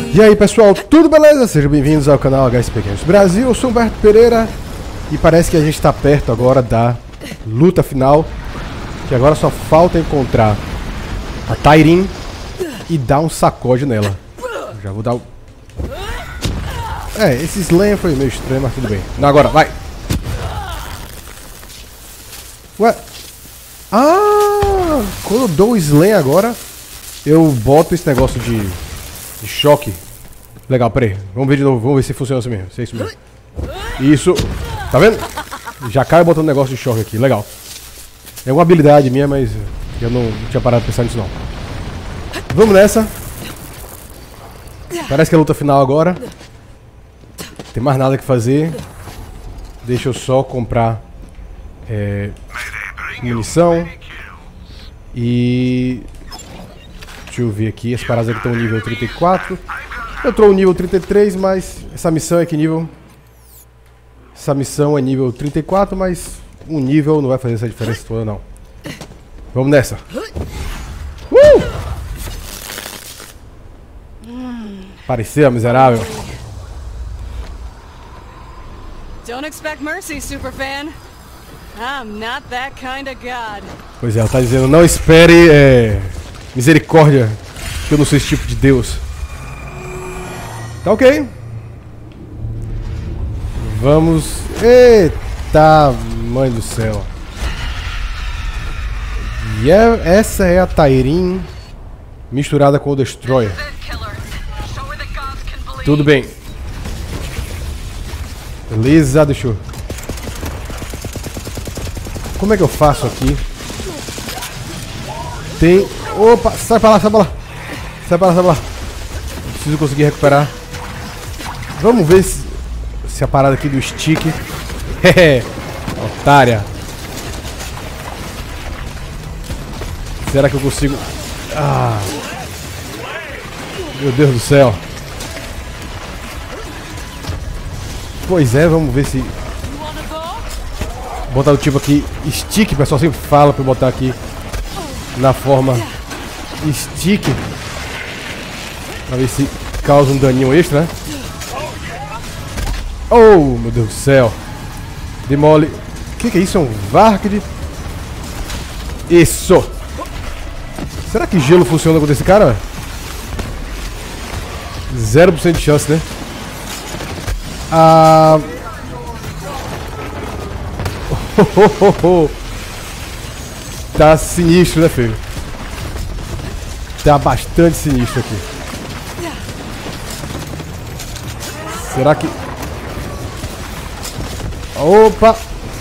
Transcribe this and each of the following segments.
E aí pessoal, tudo beleza? Sejam bem-vindos ao canal HSP Games Brasil, eu sou Humberto Pereira e parece que a gente está perto agora da luta final, que agora só falta encontrar a Tyreen e dar um sacode nela. Já vou dar o... esse slam foi meio estranho, mas tudo bem. Não, agora, vai! Ué? Ah! Quando eu dou o slam agora, eu boto esse negócio de choque. Legal, peraí. Vamos ver de novo. Vamos ver se funciona assim mesmo. Se é isso mesmo. Isso. Tá vendo? Já cai botando negócio de choque aqui. Legal. É uma habilidade minha, mas eu não tinha parado de pensar nisso não. Vamos nessa. Parece que é a luta final agora. Não tem mais nada que fazer. Deixa eu só comprar munição. E... deixa eu ver aqui. As paradas aqui estão no nível 34. Eu tô no nível 33, mas essa missão é que nível? Essa missão é nível 34, mas um nível não vai fazer essa diferença toda não. Vamos nessa. Parecia miserável. Don't expect mercy, superfan. I'm not that kind of god. Pois é, ela tá dizendo, não espere misericórdia, que eu não sou esse tipo de Deus. Tá ok. Vamos... eita, mãe do céu. E essa é a Tyreen misturada com o Destroyer. Tudo bem. Beleza, deixa eu... como é que eu faço aqui? Tem... opa, sai pra lá, sai pra lá. Sai pra lá, sai pra lá. Preciso conseguir recuperar. Vamos ver se a parada aqui do stick... otária. Será que eu consigo... ah. Meu Deus do céu. Pois é, vamos ver se... botar o tipo aqui, stick, o pessoal sempre fala pra eu botar aqui na forma stick. Pra ver se causa um daninho extra, né? Oh, meu Deus do céu. Demole. O que é isso? É um Varkid? Isso! Será que gelo funciona com esse cara? 0% de chance, né? Ah... tá sinistro, né, filho? Tá bastante sinistro aqui. Será que... opa!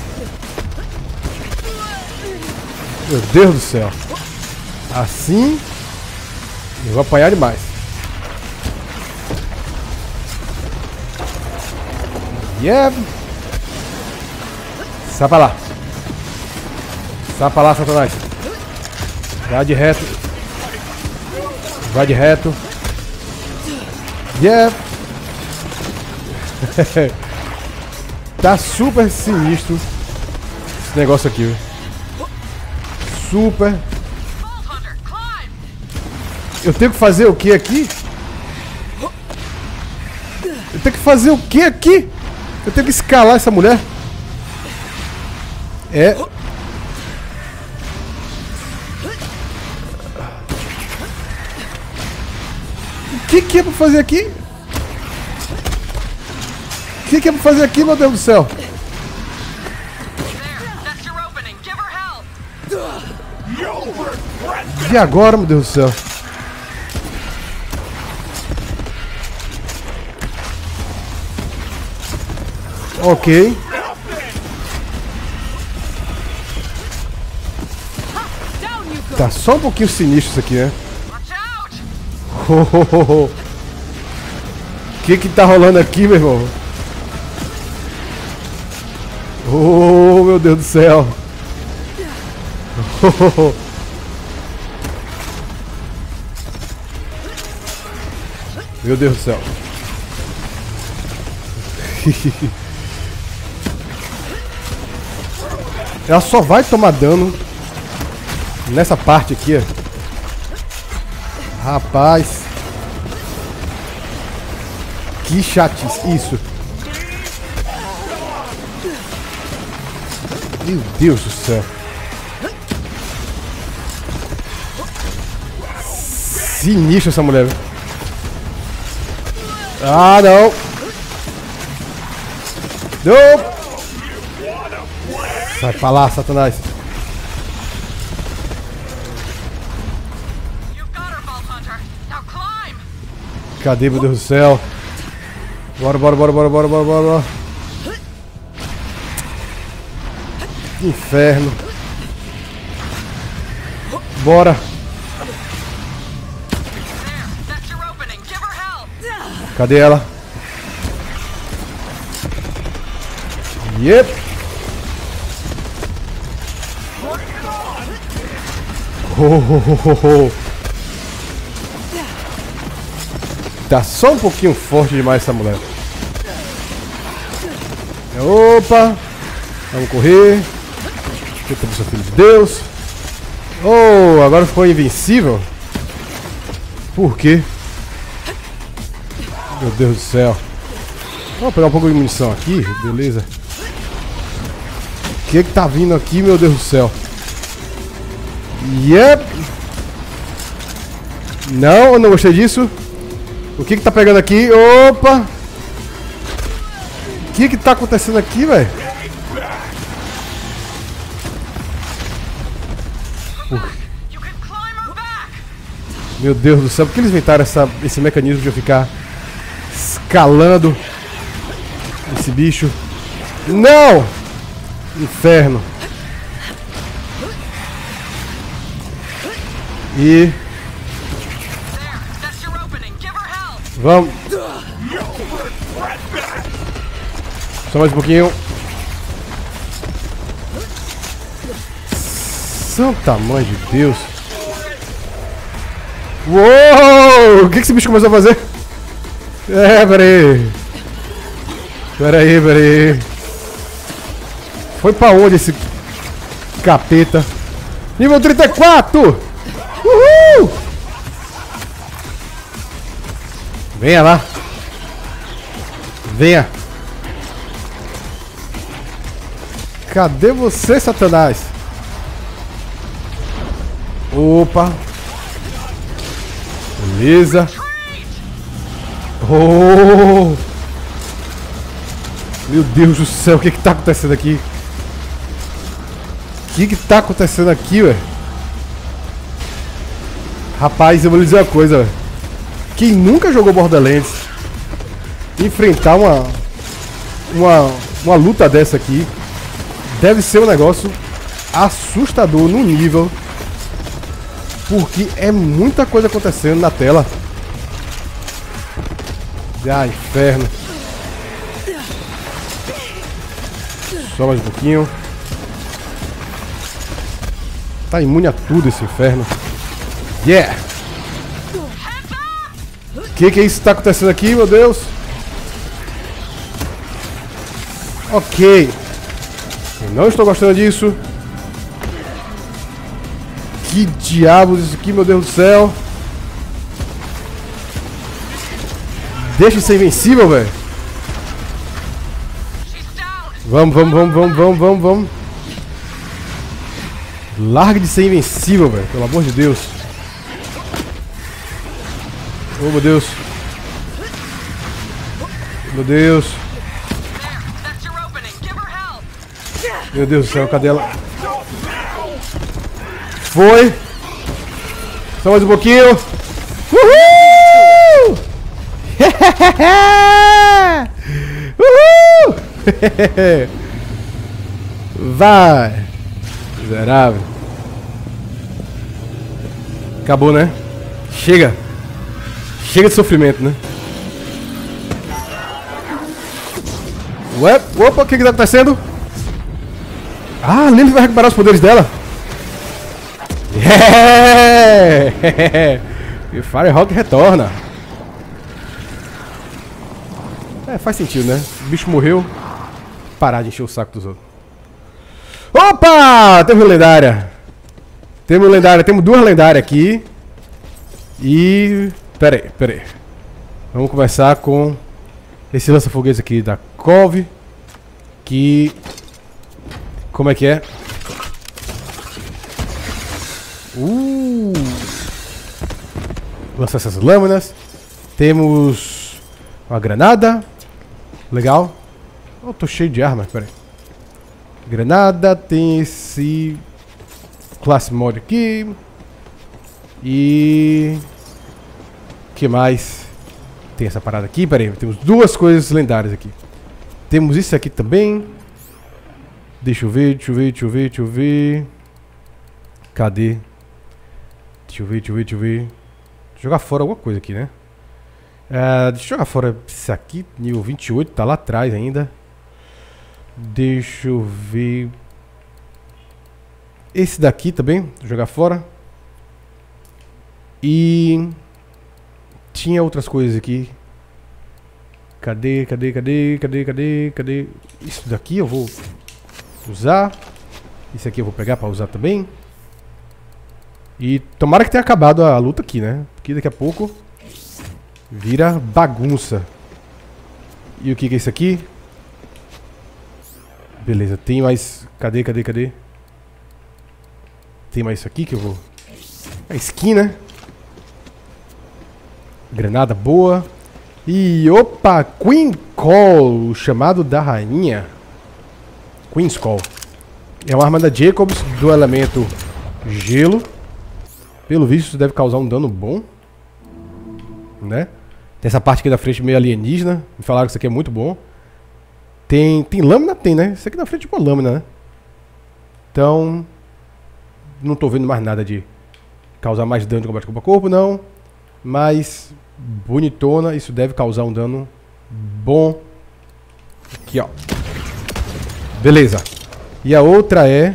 Meu Deus do céu. Assim eu vou apanhar demais. Yeah! Sai pra lá. Sai pra lá, Satanás. Vai de reto. Vai de reto. Yeah! Tá super sinistro esse negócio aqui, viu? Super. Eu tenho que fazer o que aqui? Eu tenho que fazer o que aqui? Eu tenho que escalar essa mulher? O que é pra fazer aqui? O que é pra fazer aqui, meu Deus do céu? E agora, meu Deus do céu? Ok. Tá só um pouquinho sinistro isso aqui, né? O que tá rolando aqui, meu irmão? Oh, meu Deus do céu. Meu Deus do céu. Ela só vai tomar dano nessa parte aqui, ó. Rapaz. Que chatice. Isso. Meu Deus do céu. Sinistra essa mulher. Ah, não. Não. Sai pra lá, Satanás. Cadê, meu Deus do céu? Bora, bora, bora, bora, bora, bora, bora. Que inferno. Bora. Cadê ela? Yep. Oh. Tá só um pouquinho forte demais essa mulher. Opa. Vamos correr. Eita, meu filho de Deus. Oh, agora ficou invencível? Por quê? Meu Deus do céu. Vamos pegar um pouco de munição aqui, beleza. O que que tá vindo aqui, meu Deus do céu? Yep. Não, eu não gostei disso. O que que tá pegando aqui? Opa. O que que tá acontecendo aqui, velho? Meu Deus do céu, por que eles inventaram esse mecanismo de eu ficar escalando esse bicho? Não! Inferno. E... vamos. Só mais um pouquinho. Santa mãe de Deus. Uou! O que esse bicho começou a fazer? Peraí. Peraí. Foi pra onde esse capeta? Nível 34! Uhul! Venha lá. Venha. Cadê você, Satanás? Opa. Beleza. Oh. Meu Deus do céu, o que que tá acontecendo aqui? O que que tá acontecendo aqui, velho? Rapaz, eu vou lhe dizer uma coisa, velho. Quem nunca jogou Borderlands, enfrentar uma luta dessa aqui deve ser um negócio assustador no nível, porque é muita coisa acontecendo na tela. Ah, inferno. Só mais um pouquinho. Tá imune a tudo esse inferno. Yeah! Que é isso que tá acontecendo aqui, meu Deus? Ok. Eu não estou gostando disso. Que diabos isso aqui, meu Deus do céu? Deixa de ser invencível, velho. Vamos. Larga de ser invencível, velho. Pelo amor de Deus. Oh, meu Deus. Meu Deus. Meu Deus do céu, cadê ela? Foi. Só mais um pouquinho. Uhul! Uhul! Vai. Miserável. Acabou, né? Chega. Chega de sofrimento, né? Ué, opa, o que que tá acontecendo? Ah, a Lily vai recuperar os poderes dela. Yeah! E Firehawk retorna. É, faz sentido, né? O bicho morreu. Parar de encher o saco dos outros. Opa! Temos lendária. Temos duas lendárias aqui. E... Pera aí. Vamos começar com Esse lança-foguetes aqui da Cove. Que... Como é que é? Lança essas lâminas. Temos uma granada. Legal. Oh, tô cheio de arma, peraí. Granada, tem esse classe mod aqui. E... O que mais? Tem essa parada aqui, peraí. Temos duas coisas lendárias aqui. Temos isso aqui também. Deixa eu ver, deixa eu ver, deixa eu ver, deixa eu ver. Cadê? Deixa eu ver, deixa eu ver, deixa eu ver. Deixa eu jogar fora alguma coisa aqui, né? Deixa eu jogar fora isso aqui. Nível 28, tá lá atrás ainda. Deixa eu ver. Esse daqui também, vou jogar fora. E... Tinha outras coisas aqui. Cadê, cadê, cadê, cadê, cadê, cadê? Isso daqui eu vou usar. Isso aqui eu vou pegar pra usar também. E tomara que tenha acabado a luta aqui, né? Porque daqui a pouco vira bagunça. E o que é isso aqui? Beleza, tem mais... Cadê, cadê, cadê? Tem mais isso aqui que eu vou... A skin, né? Granada boa. E opa, Queen Call, o chamado da rainha. Queen's Call. É uma arma da Jacobs do elemento gelo. Pelo visto isso deve causar um dano bom, né? Tem essa parte aqui da frente meio alienígena. Me falaram que isso aqui é muito bom. Tem lâmina? Tem, né? Isso aqui na frente é uma lâmina, né? Então... Não tô vendo mais nada de causar mais dano de combate corpo a corpo, não. Mas... Bonitona. Isso deve causar um dano bom. Aqui, ó. Beleza. E a outra é...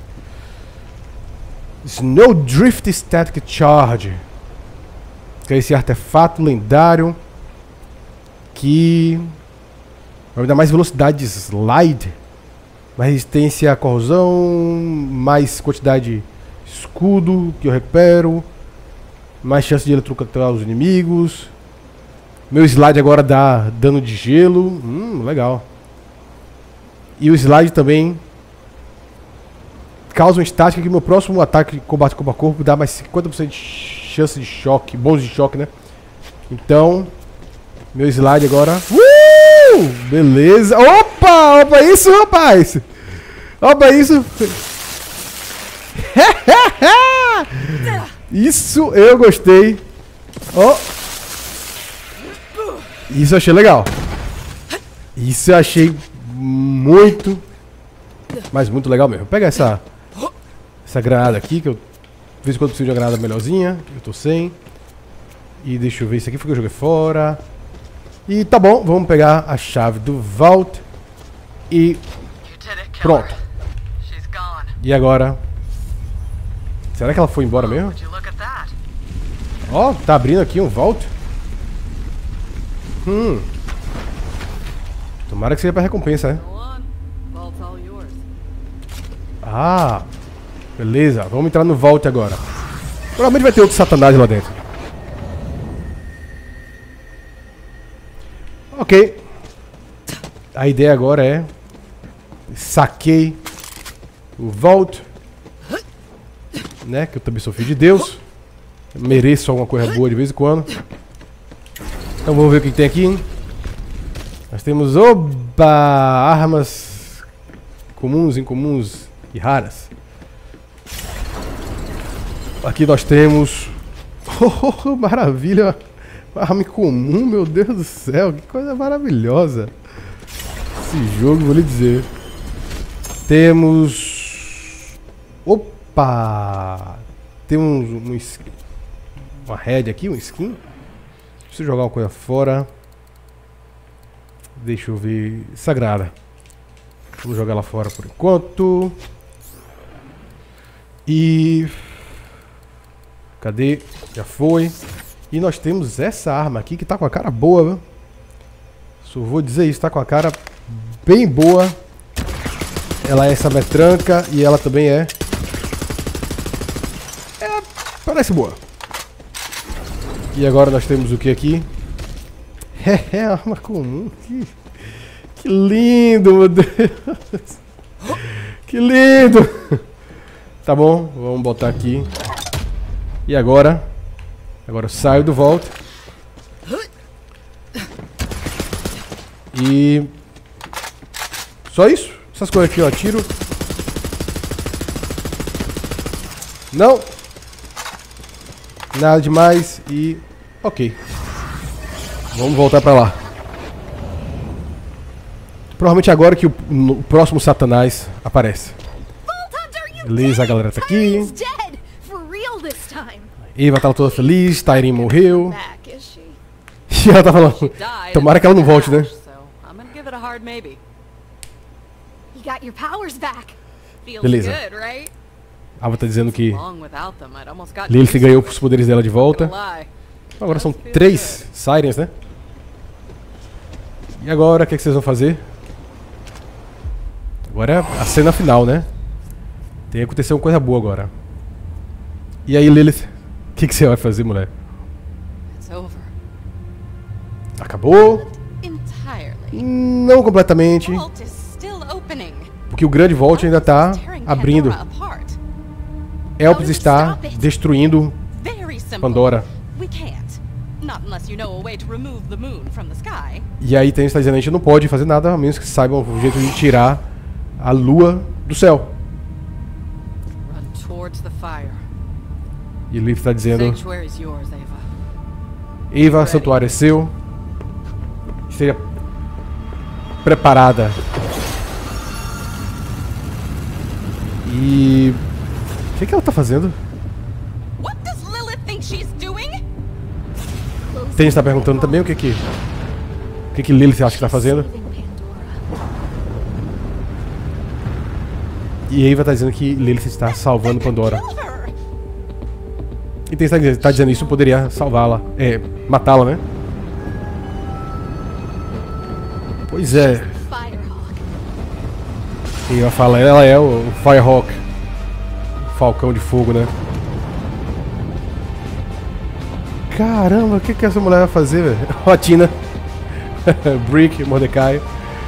Snowdrift Static Charge. Que é esse artefato lendário que vai me dar mais velocidade de slide, mais resistência à corrosão, mais quantidade de escudo que eu recupero, mais chance de eletrocutar os inimigos. Meu slide agora dá dano de gelo. Legal. E o slide também causa uma estática que meu próximo ataque de combate corpo a corpo dá mais 50% de chance de choque, bônus de choque, né? Então, meu slide agora... Beleza! Opa! Opa, isso, rapaz! Opa, isso! Isso eu gostei! Oh. Isso eu achei legal! Isso eu achei muito... Mas muito legal mesmo. Pega essa granada aqui, que eu... De vez em quando preciso de uma granada melhorzinha. Eu tô sem. E deixa eu ver, isso aqui foi que eu joguei fora. E tá bom, vamos pegar a chave do Vault. E... Pronto. E agora? Será que ela foi embora mesmo? Ó, tá abrindo aqui um Vault. Tomara que seja pra recompensa, né? Ah, beleza. Vamos entrar no Vault agora. Provavelmente vai ter outro satanás lá dentro. Ok. A ideia agora é... Saquei o Vault, né? Que eu também sou filho de Deus. Eu mereço alguma coisa boa de vez em quando. Então vamos ver o que tem aqui. Nós temos... Oba! Armas comuns, incomuns e raras. Aqui nós temos... Oh, maravilha! Arma comum, meu Deus do céu! Que coisa maravilhosa! Esse jogo, vou lhe dizer. Temos... Opa! Temos uma head aqui, um skin. Preciso jogar uma coisa fora. Deixa eu ver... Sagrada. Vou jogar ela fora por enquanto. E... Cadê? Já foi. E nós temos essa arma aqui que tá com a cara boa, viu? Só vou dizer isso, tá com a cara bem boa. Ela é essa metranca e ela também é... Parece boa. E agora nós temos o que aqui? É arma comum. Que lindo, meu Deus. Que lindo. Tá bom, vamos botar aqui. E agora? Agora eu saio do Vault. E... só isso? Essas coisas aqui eu atiro. Não. Nada demais e... ok. Vamos voltar pra lá. Provavelmente agora que o próximo Satanás aparece. Beleza, a galera tá aqui. Eva tá toda feliz, Tyreen morreu. E ela tá falando, tomara que ela não volte, né? Beleza. A Ava tá dizendo que Lilith ganhou os poderes dela de volta. Agora são 3 Sirens, né? E agora, o que vocês vão fazer? Agora é a cena final, né? Tem que acontecer uma coisa boa agora. E aí, Lilith? O que você vai fazer, mulher? Acabou? Não completamente. Porque o grande Vault ainda tá abrindo. Elpis está destruindo Pandora. E aí tem está dizendo, a gente não pode fazer nada, a menos que saibam o jeito de tirar a lua do céu. E Lilith está dizendo, Eva, santuário é seu. Esteja preparada. E... o que ela tá fazendo? Tem está perguntando também o que Lilith acha que tá fazendo. E Eva tá dizendo que Lilith está salvando Pandora. E tem está dizendo isso poderia salvá-la, matá-la, né? Pois é. E ela fala, ela é o Firehawk, Falcão de Fogo, né? Caramba, o que essa mulher vai fazer, velho? Ó, a Tina. Brick, Mordecai.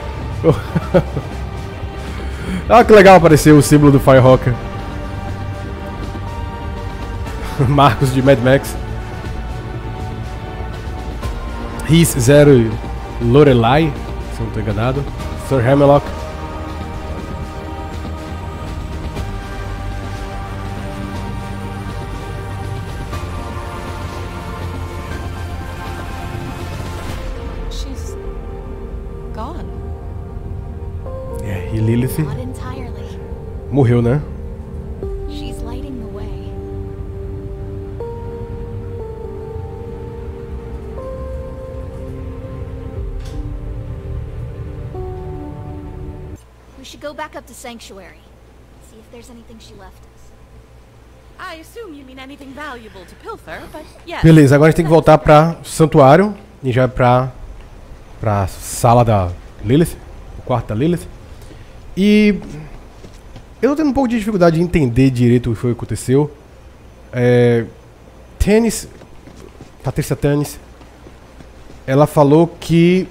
Ah, que legal apareceu o símbolo do Firehawk. Marcos de Mad Max. Riz Zero e Lorelai, se eu não estou enganado. Sir Hammerlock. E Lilith morreu, né? We should go back up to Sanctuary. See if there's anything she left us. I assume you mean anything valuable to pilfer, but yes. Beleza, agora a gente tem que voltar pra Santuário e já pra sala da Lilith, o quarto da Lilith. E eu tô tendo um pouco de dificuldade de entender direito o que foi que aconteceu. Tannis, Patrícia Tannis, ela falou que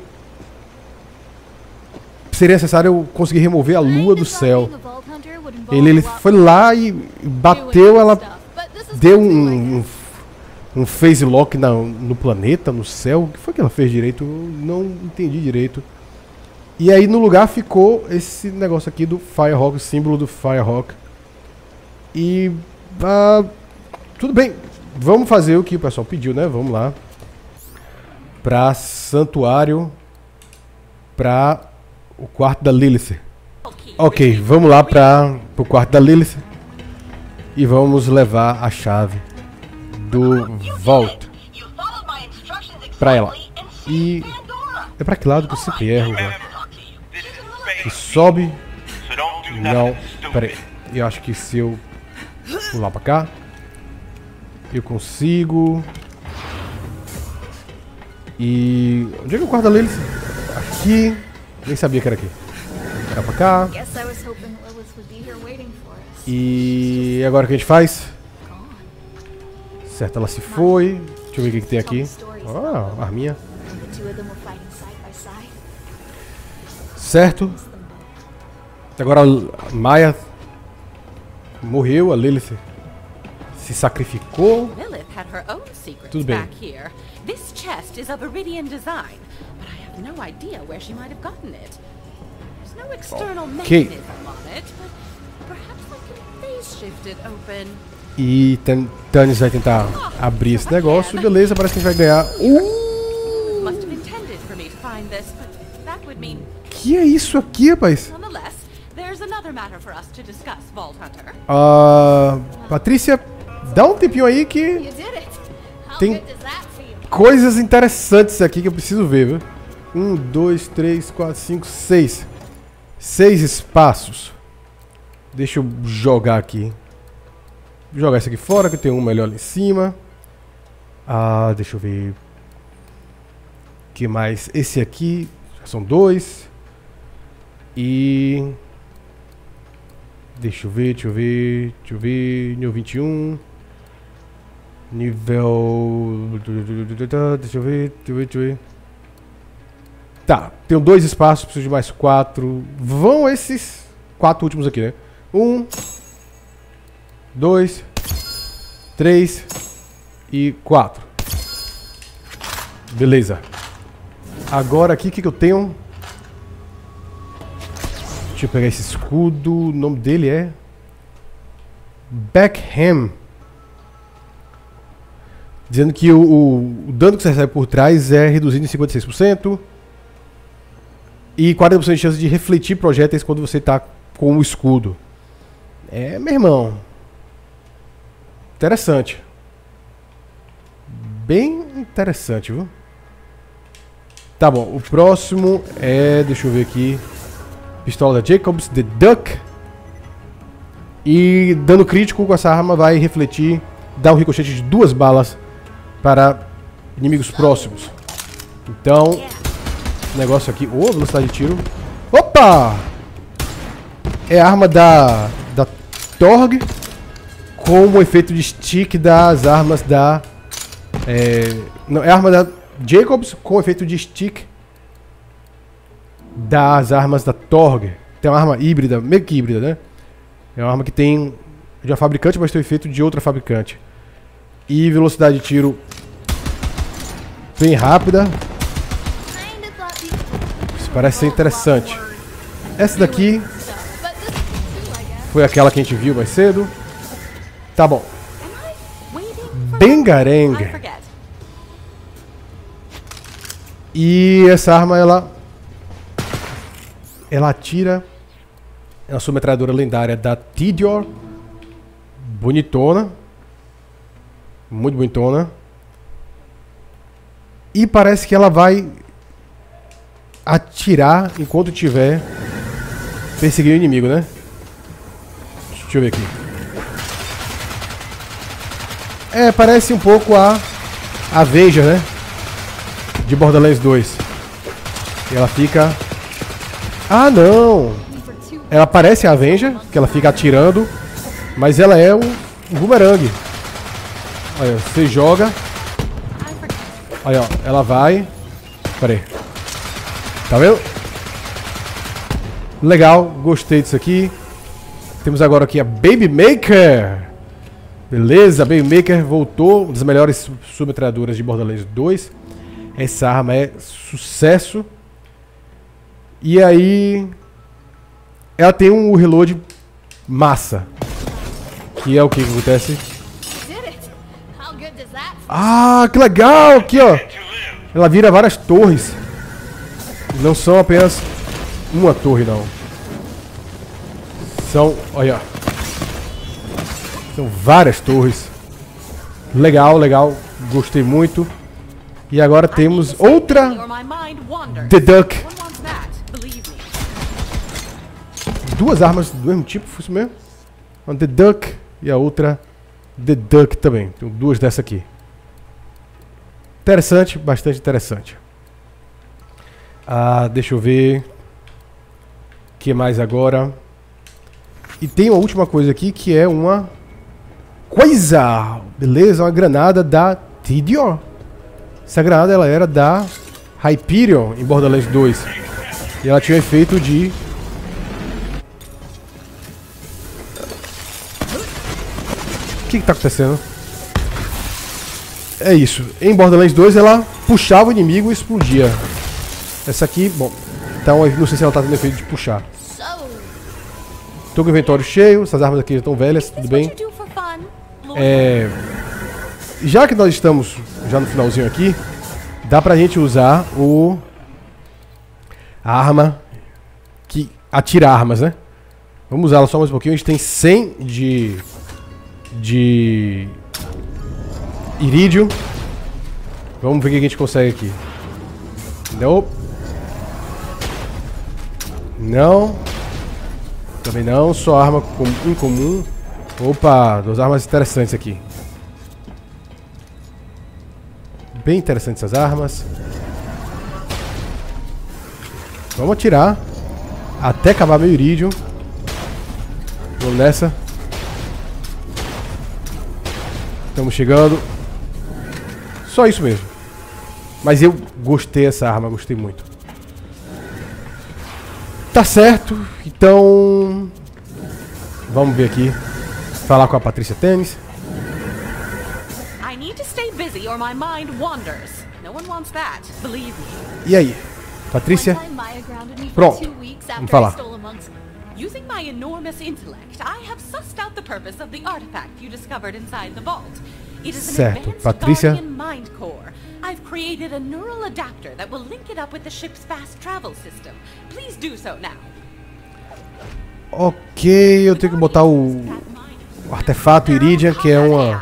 seria necessário conseguir remover a lua do céu. Ele foi lá e bateu, ela deu um phase lock no planeta, no céu. O que foi que ela fez direito? Eu não entendi direito. E aí no lugar ficou esse negócio aqui do Firehawk, o símbolo do Firehawk. E tudo bem, vamos fazer o que o pessoal pediu, né? Vamos lá pra Santuário, pra o quarto da Lilith. Ok, vamos lá pro quarto da Lilith e vamos levar a chave do Vault pra ela. E é pra que lado que eu sempre erro, velho? E sobe. Não, pera aí. Eu acho que se eu pular pra cá eu consigo. E onde é que é o quarto da Lilith? Aqui. Nem sabia que era aqui. Era pra cá. E agora o que a gente faz? Certo, ela se foi. Deixa eu ver o que tem aqui. Ah, arminha. Certo. Agora a Maya morreu, a Lilith se sacrificou. Lilith had her own secrets Tudo bem. back here. This chest is of Iridian design, but I have no idea where she might have gotten it. There's no external mechanism on it, but perhaps I can phase shift it open. E Tannis vai tentar abrir esse negócio. Beleza, parece que a gente vai ganhar. Must have intended for me to find this, but that would mean. Que é isso aqui, rapaz? Nonetheless, there's another matter for us to discuss, Vault Hunter. Patrícia, dá um tempinho aí que You did it. How Tem- good does that feel? coisas interessantes aqui que eu preciso ver, viu? 1, 2, 3, 4, 5, 6. 6 espaços. Deixa eu jogar aqui. Vou jogar esse aqui fora, que tem um melhor ali em cima. Deixa eu ver. O que mais? Esse aqui. São 2. E... Deixa eu ver. Nível 21. Nível... Deixa eu ver. Tá, tenho 2 espaços, preciso de mais 4. Vão esses 4 últimos aqui, né? 1, 2, 3 e 4. Beleza. Agora aqui, o que eu tenho? Deixa eu pegar esse escudo. O nome dele é... Beckham. Dizendo que o dano que você recebe por trás é reduzido em 56%. E 40% de chance de refletir projéteis quando você tá com o escudo. Meu irmão. Interessante. Bem interessante, viu? Tá bom, o próximo é... Deixa eu ver aqui. Pistola da Jacobs, The Duck. E dano crítico com essa arma vai refletir, dar um ricochete de 2 balas para inimigos próximos. Então, negócio aqui... velocidade de tiro. Opa! É a arma da Torg com o efeito de stick das armas da... não, é a arma da Jacobs com o efeito de stick das armas da Torg. Tem uma arma híbrida, meio que híbrida, né? É uma arma que tem de uma fabricante, mas tem o efeito de outra fabricante. E velocidade de tiro bem rápida. Isso parece ser interessante. Essa daqui foi aquela que a gente viu mais cedo. Tá bom. Bangarang. E essa arma, ela atira. É a sua metralhadora lendária da Tidior. Bonitona. Muito bonitona. E parece que ela vai atirar enquanto estiver perseguindo o inimigo, né? Deixa eu ver aqui. Parece um pouco a Avenger, né? De Borderlands 2. E ela fica... não! Ela parece a Avenger, que ela fica atirando, mas ela é um boomerang. Olha, você joga. Olha, ó, ela vai. Pera aí. Tá vendo? Legal, gostei disso aqui. Temos agora aqui a Baby Maker. Beleza, a Baby Maker voltou. Uma das melhores submetralhadoras de Borderlands 2. Essa arma é sucesso. E aí... ela tem um reload massa. Que é o que acontece? Que legal! Aqui, ó. Ela vira várias torres. Não são apenas uma torre, não. São, olha. São várias torres. Legal, legal. Gostei muito. E agora temos outra The Duck. 2 armas do mesmo tipo, foi isso mesmo? Uma The Duck e a outra The Duck também. Tem 2 dessa aqui. Interessante, bastante interessante. Deixa eu ver. O que mais agora? E tem uma última coisa aqui que é uma coisa. Beleza, uma granada da Tidior. Essa granada ela era da Hyperion em Borderlands 2. E ela tinha o efeito de... O que tá acontecendo? É isso. Em Borderlands 2 ela puxava o inimigo e explodia. Essa aqui, bom... Então não sei se ela tá tendo efeito de puxar. Tô com o inventório cheio. Essas armas aqui já estão velhas, tudo bem. Já que nós estamos já no finalzinho aqui, dá pra gente usar a arma que atira armas, né? Vamos usá-la só mais um pouquinho. A gente tem 100 de irídio. Vamos ver o que a gente consegue aqui. Não. Não. Também não. Só arma incomum. Opa, duas armas interessantes aqui. Bem interessantes essas armas. Vamos atirar até acabar meu irídio. Vamos nessa. Estamos chegando. Só isso mesmo. Mas eu gostei dessa arma, gostei muito. Tá certo. Então... Vamos ver aqui. Falar com a Patrícia Tennis. E aí, Patrícia? Pronto, vamos falar. Using my enormous intellect, I have sussed out the purpose of the artifact you discovered inside the vault. It is an advanced Guardian mind core. I've created a neural adapter that will link it up with the ship's fast travel system. Please do so now. Ok, eu tenho que botar o artefato Iridian, que é uma...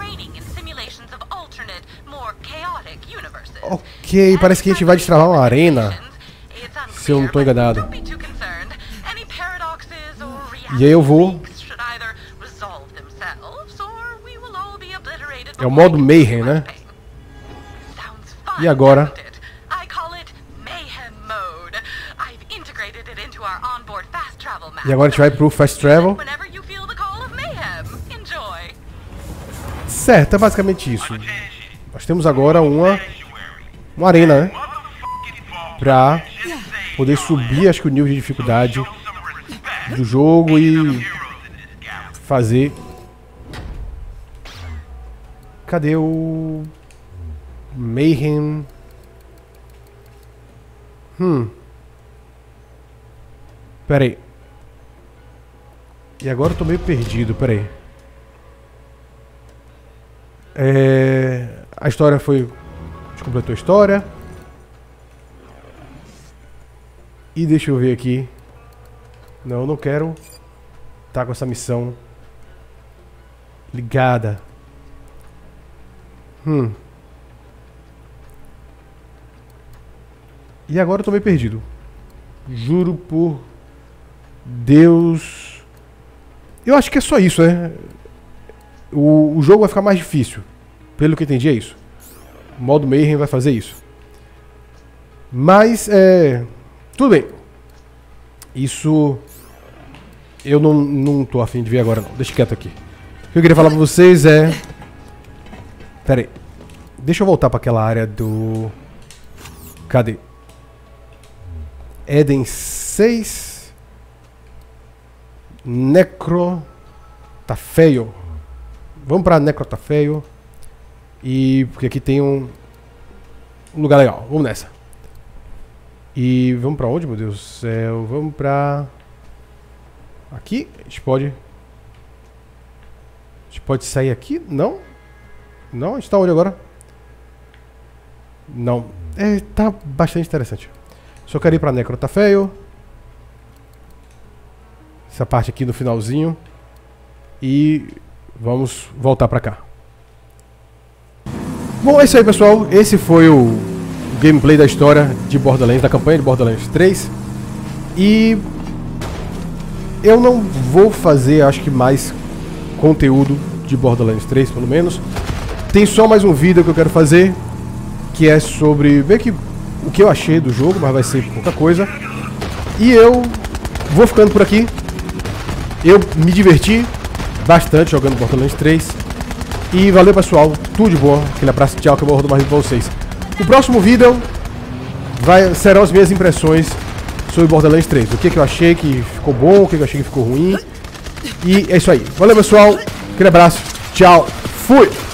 Ok, parece que a gente vai destravar uma arena, se eu não estou enganado. E aí eu vou... É o modo Mayhem, né? E agora? E agora a gente vai pro Fast Travel. Certo, é basicamente isso. Nós temos agora uma arena, né? Pra poder subir, acho que o nível de dificuldade do jogo e fazer... Cadê o... Mayhem? Pera aí. E agora eu tô meio perdido, pera aí. A história foi... A gente completou a história. E deixa eu ver aqui. Não, eu não quero tá com essa missão ligada. E agora eu tô meio perdido. Juro por Deus. Eu acho que é só isso, né? O jogo vai ficar mais difícil. Pelo que eu entendi é isso. O modo Mayhem vai fazer isso. Mas, tudo bem. Isso... Eu não tô afim de ver agora, não. Deixa quieto aqui. O que eu queria falar pra vocês é... Pera aí. Deixa eu voltar pra aquela área do... Cadê? Eden 6. Necrotafeio. Vamos pra Necrotafeio. E... Porque aqui tem um lugar legal. Vamos nessa. E vamos pra onde, meu Deus do céu? Vamos pra... Aqui? A gente pode sair aqui? Não? Não? A gente tá onde agora? Não. Tá bastante interessante. Só quero ir pra Necrotafeio. Essa parte aqui no finalzinho. E vamos voltar pra cá. Bom, é isso aí, pessoal. Esse foi o gameplay da história de Borderlands, da campanha de Borderlands 3. E eu não vou fazer, acho que mais conteúdo de Borderlands 3, pelo menos. Tem só mais um vídeo que eu quero fazer, que é sobre meio que o que eu achei do jogo, mas vai ser pouca coisa. E eu vou ficando por aqui. Eu me diverti bastante jogando Borderlands 3. E valeu, pessoal, tudo de bom. Aquele abraço, tchau, que eu vou rodar mais pra vocês. O próximo vídeo serão as minhas impressões sobre Borderlands 3. O que eu achei que ficou bom, o que eu achei que ficou ruim. E é isso aí. Valeu, pessoal. Aquele abraço. Tchau. Fui!